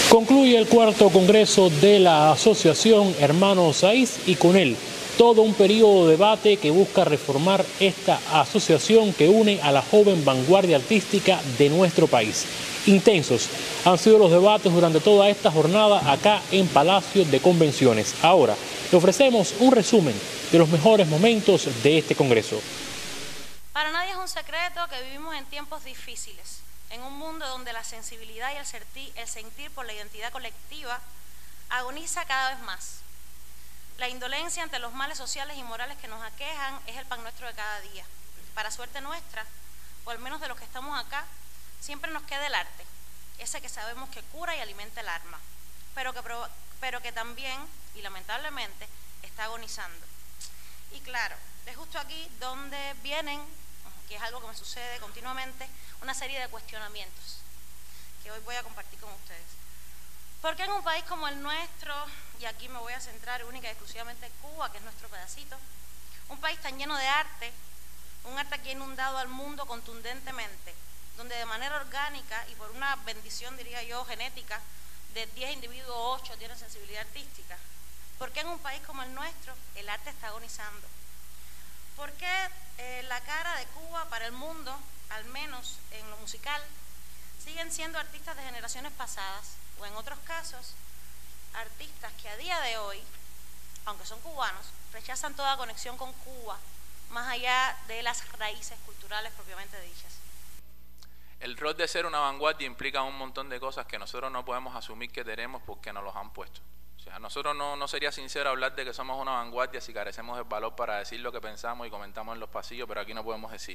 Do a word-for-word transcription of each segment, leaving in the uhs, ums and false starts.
Concluye el cuarto congreso de la Asociación Hermanos Saiz y con él todo un periodo de debate que busca reformar esta asociación que une a la joven vanguardia artística de nuestro país. Intensos han sido los debates durante toda esta jornada acá en Palacio de Convenciones. Ahora le ofrecemos un resumen de los mejores momentos de este congreso. Para nadie es un secreto que vivimos en tiempos difíciles, en un mundo donde la sensibilidad y el sentir, el sentir por la identidad colectiva agoniza cada vez más. La indolencia ante los males sociales y morales que nos aquejan es el pan nuestro de cada día. Para suerte nuestra, o al menos de los que estamos acá, siempre nos queda el arte, ese que sabemos que cura y alimenta el alma, pero que, pero que también, y lamentablemente, está agonizando. Y claro, es justo aquí donde vienen, que es algo que me sucede continuamente, una serie de cuestionamientos que hoy voy a compartir con ustedes. ¿Por qué en un país como el nuestro, y aquí me voy a centrar única y exclusivamente en Cuba, que es nuestro pedacito, un país tan lleno de arte, un arte que ha inundado al mundo contundentemente, donde de manera orgánica y por una bendición, diría yo, genética, de diez individuos, ocho tienen sensibilidad artística? ¿Por qué en un país como el nuestro el arte está agonizando? ¿Por qué eh, la cara de Cuba para el mundo, al menos en lo musical, siguen siendo artistas de generaciones pasadas, o en otros casos, artistas que a día de hoy, aunque son cubanos, rechazan toda conexión con Cuba, más allá de las raíces culturales propiamente dichas? El rol de ser una vanguardia implica un montón de cosas que nosotros no podemos asumir que tenemos porque nos los han puesto. O sea, a nosotros no, no sería sincero hablar de que somos una vanguardia si carecemos del valor para decir lo que pensamos y comentamos en los pasillos, pero aquí no podemos decir.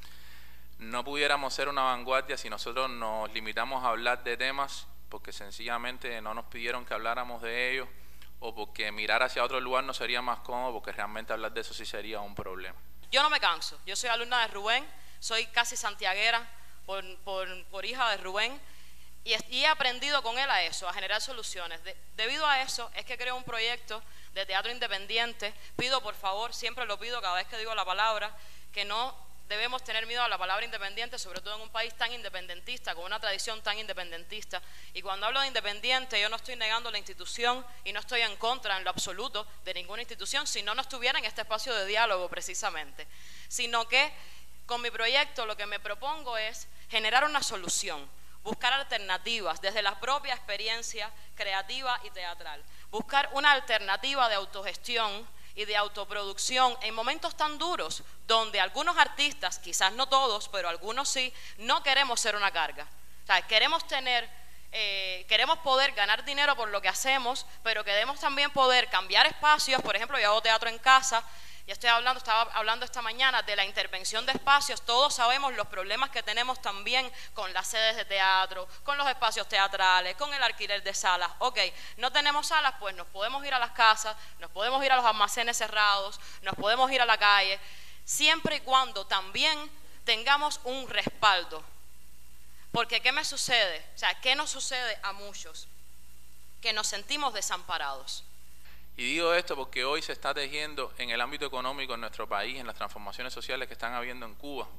No pudiéramos ser una vanguardia si nosotros nos limitamos a hablar de temas porque sencillamente no nos pidieron que habláramos de ellos o porque mirar hacia otro lugar no sería más cómodo, porque realmente hablar de eso sí sería un problema. Yo no me canso. Yo soy alumna de Rubén, soy casi santiaguera por, por, por hija de Rubén. Y he aprendido con él a eso, a generar soluciones. De, debido a eso es que creo un proyecto de teatro independiente. Pido por favor, siempre lo pido cada vez que digo la palabra, que no debemos tener miedo a la palabra independiente, sobre todo en un país tan independentista, con una tradición tan independentista. Y cuando hablo de independiente, yo no estoy negando la institución y no estoy en contra en lo absoluto de ninguna institución, si no, no estuviera en este espacio de diálogo precisamente. Sino que con mi proyecto lo que me propongo es generar una solución, buscar alternativas desde la propia experiencia creativa y teatral, buscar una alternativa de autogestión y de autoproducción en momentos tan duros donde algunos artistas, quizás no todos, pero algunos sí, no queremos ser una carga. O sea, queremos tener, eh, queremos poder ganar dinero por lo que hacemos, pero queremos también poder cambiar espacios. Por ejemplo, yo hago teatro en casa. Ya estoy hablando, estaba hablando esta mañana de la intervención de espacios. Todos sabemos los problemas que tenemos también con las sedes de teatro, con los espacios teatrales, con el alquiler de salas. Ok, no tenemos salas, pues nos podemos ir a las casas, nos podemos ir a los almacenes cerrados, nos podemos ir a la calle, siempre y cuando también tengamos un respaldo. Porque ¿qué me sucede? O sea, ¿qué nos sucede a muchos? Que nos sentimos desamparados. Y digo esto porque hoy se está tejiendo en el ámbito económico en nuestro país, en las transformaciones sociales que están habiendo en Cuba,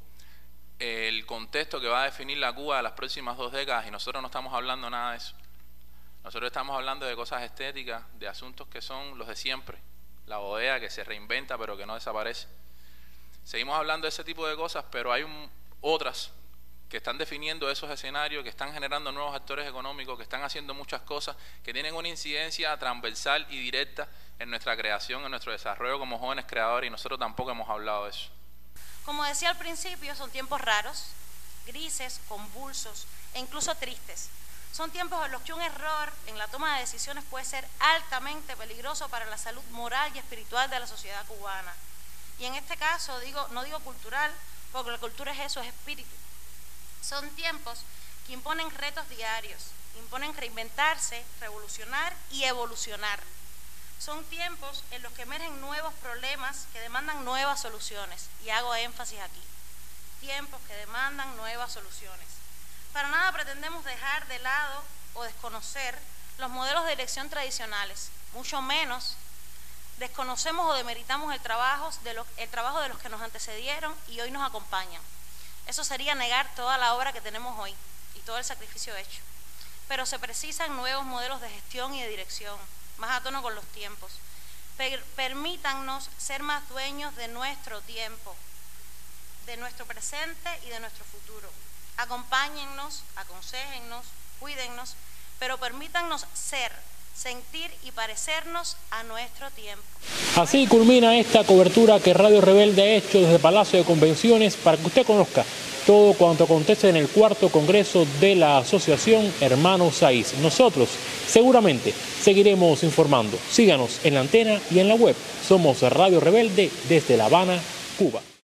el contexto que va a definir la Cuba de las próximas dos décadas, y nosotros no estamos hablando nada de eso. Nosotros estamos hablando de cosas estéticas, de asuntos que son los de siempre, la bodega que se reinventa pero que no desaparece. Seguimos hablando de ese tipo de cosas, pero hay un, otras que están definiendo esos escenarios, que están generando nuevos actores económicos, que están haciendo muchas cosas, que tienen una incidencia transversal y directa en nuestra creación, en nuestro desarrollo como jóvenes creadores, y nosotros tampoco hemos hablado de eso. Como decía al principio, son tiempos raros, grises, convulsos e incluso tristes. Son tiempos en los que un error en la toma de decisiones puede ser altamente peligroso para la salud moral y espiritual de la sociedad cubana. Y en este caso, digo, no digo cultural, porque la cultura es eso, es espíritu. Son tiempos que imponen retos diarios, imponen reinventarse, revolucionar y evolucionar. Son tiempos en los que emergen nuevos problemas que demandan nuevas soluciones, y hago énfasis aquí, tiempos que demandan nuevas soluciones. Para nada pretendemos dejar de lado o desconocer los modelos de elección tradicionales, mucho menos desconocemos o demeritamos el trabajo de los, el trabajo de los que nos antecedieron y hoy nos acompañan. Eso sería negar toda la obra que tenemos hoy y todo el sacrificio hecho. pero se precisan nuevos modelos de gestión y de dirección, más a tono con los tiempos. Per- permítannos ser más dueños de nuestro tiempo, de nuestro presente y de nuestro futuro. Acompáñennos, aconséjennos, cuídennos, pero permítannos ser, sentir y parecernos a nuestro tiempo. Así culmina esta cobertura que Radio Rebelde ha hecho desde Palacio de Convenciones para que usted conozca todo cuanto acontece en el cuarto congreso de la Asociación Hermanos Saiz. Nosotros seguramente seguiremos informando. Síganos en la antena y en la web. Somos Radio Rebelde desde La Habana, Cuba.